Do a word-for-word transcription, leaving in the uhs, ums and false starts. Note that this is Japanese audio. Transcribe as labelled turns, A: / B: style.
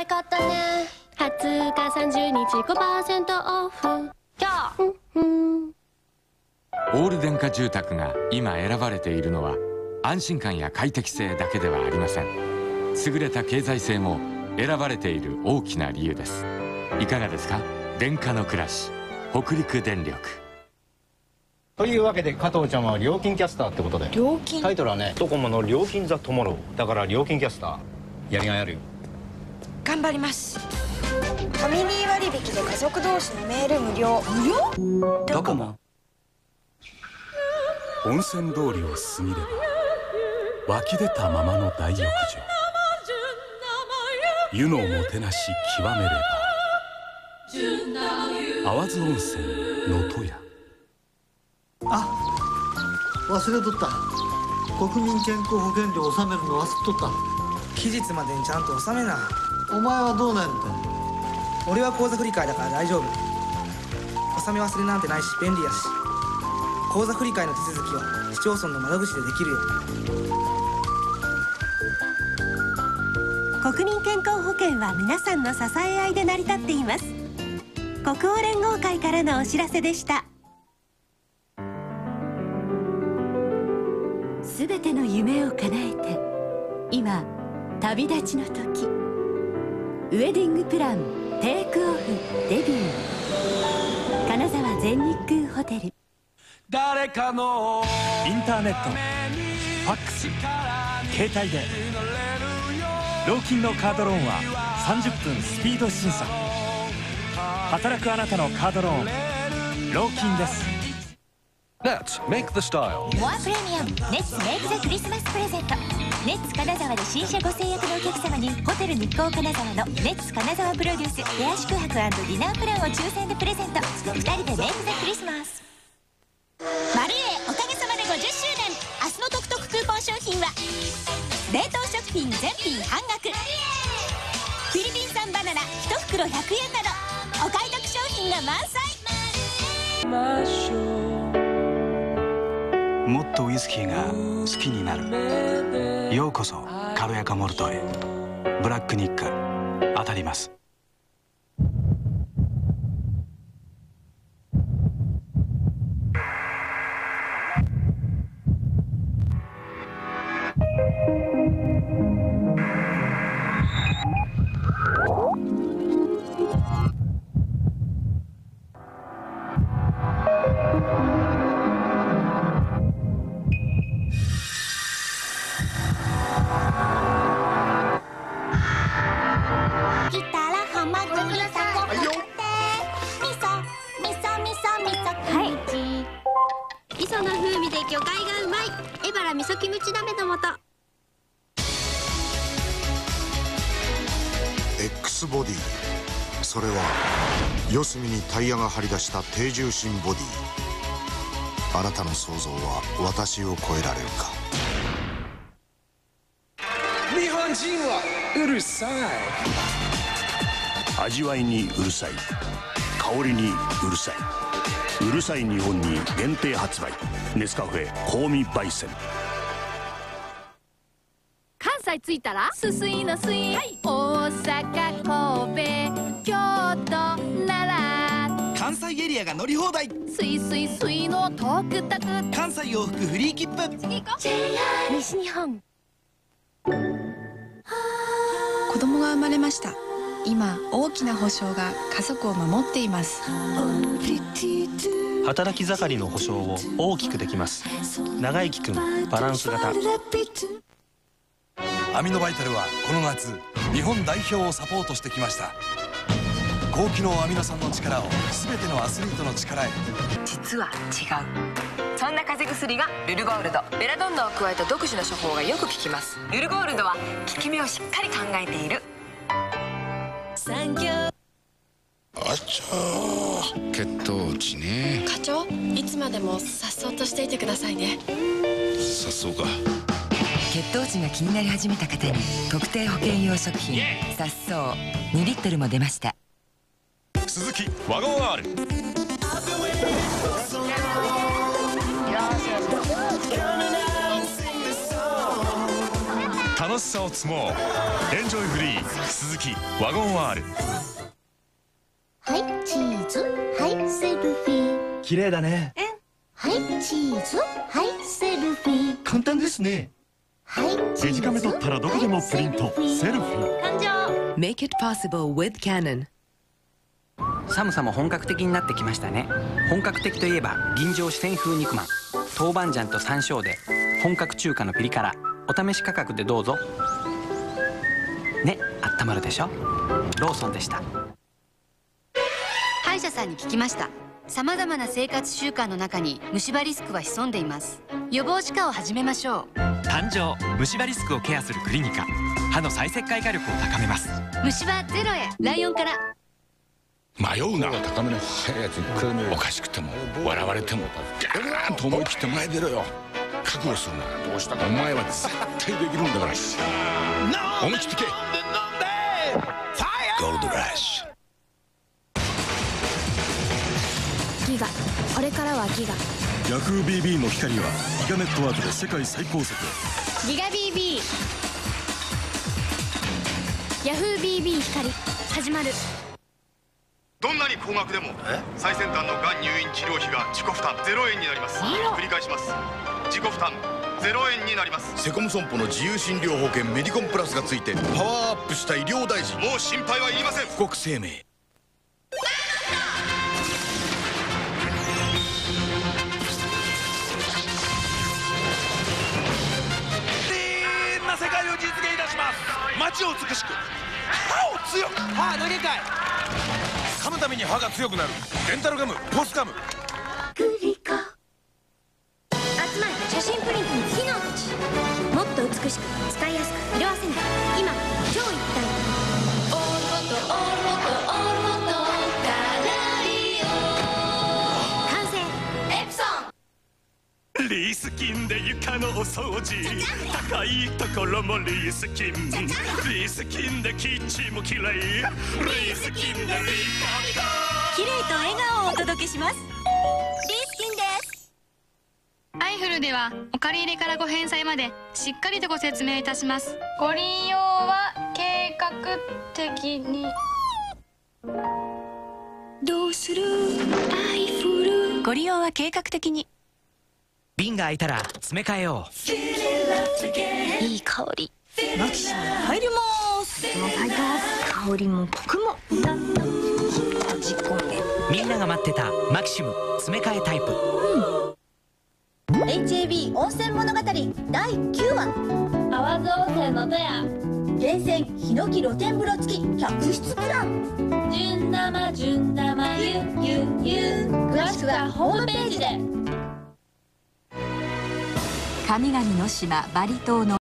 A: い買ったね。はつかさんじゅうにち ごパーセント オフ。じゃあ、うんうん、
B: オール電化住宅が今選ばれているのは安心感や快適性だけではありません。優れた経済性も選ばれている大きな理由です。いかがですか？電化の暮らし、北陸電力。
C: というわけで加藤ちゃんは料金キャスターってことで。
D: 料金？
C: タイトルはね、ドコモの料金ザトモローだから料金キャスター。やりがいあるよ。
D: 頑張ります。ファミリー割引で家族同士のメール無料。無料？
E: ドコモ。温泉通りを過ぎれば湧き出たままの大浴場、湯のもてなし極めれば淡津温泉能登屋。
F: あ、忘れとった。国民健康保険料納めるの忘れとった。
G: 期日までにちゃんと納めな。
F: お前はどうなんやって？
G: 俺は口座振替だから大丈夫。納め忘れなんてないし便利やし、口座振替の手続きは市町村の窓口でできるよ。
H: 国民健康保険は皆さんの支え合いで成り立っています。国応連合会からのお知らせでした。すべての夢を叶えて今旅立ちの時、ウェディングプランテイクオフデビュー、金沢全日空ホテル。
I: 誰かの
E: インターネット、ファックス、携帯で老金のカードローンはさんじゅっぷんスピード審査。働くあなたのカードローン、老金です。
I: Let's make the style。
J: モアプレミアムネッツメイクザクリスマスプレゼント。ネッツ金沢で新車ご制約のお客様にホテル日光金沢のネッツ金沢プロデュースペア宿泊&ディナープランを抽選でプレゼント。ふたりでメイクザクリスマス。マルエーおかげさまでごじゅっしゅうねん。明日のトクトククーポン商品は冷凍食品全品半額、フィリピン産バナナいちふくろひゃくえんなどお買い得商品が満載。
E: もっとウイスキーが好きになる。ようこそ軽やかモルトへ。ブラックニッカ当たります。
K: X ボディ、それは四隅にタイヤが張り出した低重心ボディ。あなたの想像は私を超えられるか。
I: 日本人はうるさい。
L: 味わいにうるさい、香りにうるさい、うるさい日本に限定発売。ネスカフェ香味焙煎。
M: 関西着いたらすすいのすい、はい、大阪神戸京都奈良、
G: 関西エリアが乗り放題。
M: すいすいすいのトークタク、
G: 関西往復フリー切符。
M: 次行こう。西日本。
D: 子供が生まれました。今大きな保障が家族を守っています。
N: 働き盛りの保障を大きくできます。長生きくんバランス型。
O: アミノバイタルはこの夏日本代表をサポートしてきました。高機能アミノ酸の力を全てのアスリートの力へ。
P: 実は違う。そんな風邪薬がルルゴールド。ベラドンナを加えた独自の処方がよく効きます。ルルゴールドは効き目をしっかり考えている。
A: 産業。
Q: あちゃー、血糖値ね。
A: 課長、いつまでもさっそうとしていてくださいね。
Q: さっそうか。
P: 血糖値が気になり始めた方に特定保険用食品さっそうにリットルも出ました。
R: 鈴木ワゴン R。 ト楽しさを積もう。エンジョイフリー鈴木ワゴン R。
A: はいチーズ、はいセルフィー。
E: 綺麗だね。
A: はいチーズ、はいセルフィー。
E: 簡単ですね。
A: はいチーズ、
E: デジカメ撮ったらどこでもプリント、セルフィー。
A: 誕生。
S: Make it possible with Canon。
T: 寒さも本格的になってきましたね。本格的といえば吟醸四川風肉まん、豆板醤と山椒で本格中華のピリ辛。お試し価格でどうぞね。あったまるでしょ。ローソンでした。
U: 歯医者さんに聞きました。さまざまな生活習慣の中に虫歯リスクは潜んでいます。予防歯科を始めましょう。
V: 誕生、虫歯リスクをケアするクリニカ。歯の再石灰化力を高めます。
U: 虫歯ゼロへ、ライオンから。
Q: 迷うな。高めの速いやつにおかしくても笑われてもガーンと思い切って前出ろよ。覚悟するな。どうしたかお前は絶対できるんだから思い切ってけ。ゴールドラッシュ。
D: ギガ、これからはギガ。
W: ヤフー ビービー の光はギガネットワークで世界最高速。
U: ギガ ビービー ヤフー ビービー 光始まる。
X: どんなに高額でも最先端のがん入院治療費が自己負担ゼロえんになります。繰り返します。自己負担ゼロえんになります。
K: セコム損保の自由診療保険メディコンプラスがついてパワーアップした医療大臣。
X: もう心配はいりません。
K: 富国生命。
I: みんな世界を実現いたします。街を美しく、歯を強く。歯投げかい。噛むために歯が強くなるデンタルガム、ポスガム。
A: グリコ。
D: 集まれ写真プリントの機能たち。もっと美しく、使いやすく、色あせない。今超一体。
A: オールモトオールモトオールモトカラリオ。
D: 完成。
A: エプソン。
E: リース菌で床のお掃除、高いところもリース菌。リース菌でキッチンもきれい。リース菌でピカピカ。
J: 綺麗と笑顔をお届けします。リース菌です。
M: アイフルではお借り入れからご返済までしっかりとご説明いたします。ご利用は計画的に。
J: どうするアイフル。ご利用は計画的に。
T: 瓶が開いたら詰め替えよ
D: う。いい香り。マキシム入ります。入ります。香りもコクも閉じ込め。
T: みんなが待ってたマキシム詰め替えタイプ。
D: うん、エイチエービー 温泉物語だいきゅうわ。
A: 淡津温泉の戸屋。
D: 源泉ヒノキ露天風呂付き客室プラン。
A: 純生純生ゆゆゆ。詳しくはホームページで。
J: 神々の島バリ島の